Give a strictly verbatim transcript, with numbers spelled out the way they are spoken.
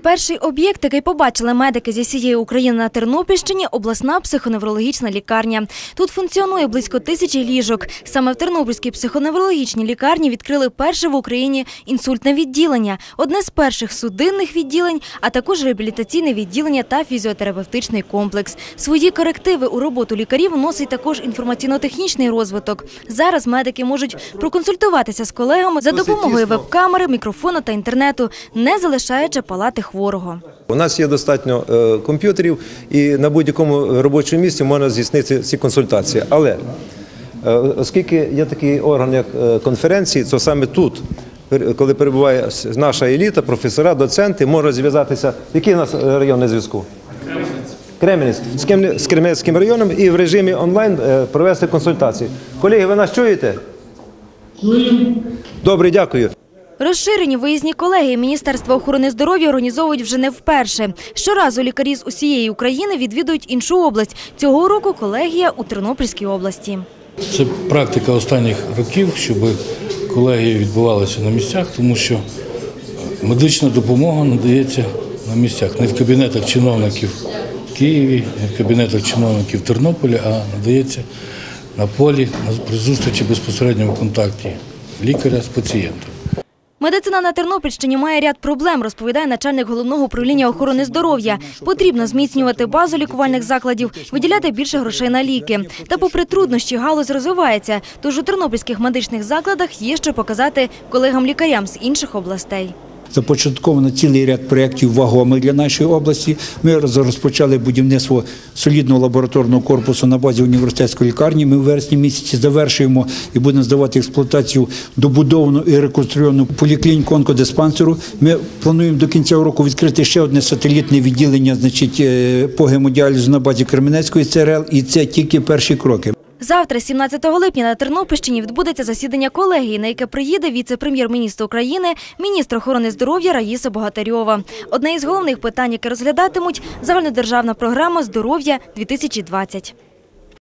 Перший об'єкт, який побачили медики зі всієї України на Тернопільщині – обласна психоневрологічна лікарня. Тут функціонує близько тисячі ліжок. Саме в Тернопільській психоневрологічній лікарні відкрили перше в Україні інсультне відділення, одне з перших судинних відділень, а також реабілітаційне відділення та фізіотерапевтичний комплекс. Свої корективи у роботу лікарів вносить також інформаційно-технічний розвиток. Зараз медики можуть проконсультуватися з колегами за допомогою веб-камери, мікрофону та інтернету, не залишаючи палати хворого. У нас є достатньо е, комп'ютерів і на будь-якому робочому місці можна здійснити ці консультації. Але е, оскільки є такий орган, як е, конференції, то саме тут, коли перебуває наша еліта, професора, доценти, можуть зв'язатися. Який у нас район на зв'язку? Кременець. З Кременецьким районом і в режимі онлайн е, провести консультації. Колеги, ви нас чуєте? Чуємо. Добре, дякую. Розширені виїзні колегії Міністерства охорони здоров'я організовують вже не вперше. Щоразу лікарі з усієї України відвідують іншу область. Цього року колегія у Тернопільській області. Це практика останніх років, щоб колегії відбувалися на місцях, тому що медична допомога надається на місцях. Не в кабінетах чиновників в Києві, не в кабінетах чиновників в Тернополі, а надається на полі, при зустрічі безпосередньому контакті лікаря з пацієнтом. Медицина на Тернопільщині має ряд проблем, розповідає начальник Головного управління охорони здоров'я. Потрібно зміцнювати базу лікувальних закладів, виділяти більше грошей на ліки. Та попри труднощі галузь розвивається, тож у тернопільських медичних закладах є що показати колегам-лікарям з інших областей. Започатковано цілий ряд проєктів вагомих для нашої області. Ми розпочали будівництво солідного лабораторного корпусу на базі університетської лікарні. Ми в вересні місяці завершуємо і будемо здавати експлуатацію добудовану і реконструйовану поліклініку онкодиспансеру. Ми плануємо до кінця року відкрити ще одне сателітне відділення, значить, по гемодіалізу на базі Кременецької ЦРЛ, і це тільки перші кроки. Завтра, сімнадцятого липня, на Тернопільщині відбудеться засідання колегії, на яке приїде віце-прем'єр-міністр України, міністр охорони здоров'я Раїса Богатирьова. Одне із головних питань, яке розглядатимуть – загальнодержавна програма «Здоров'я дві тисячі двадцять».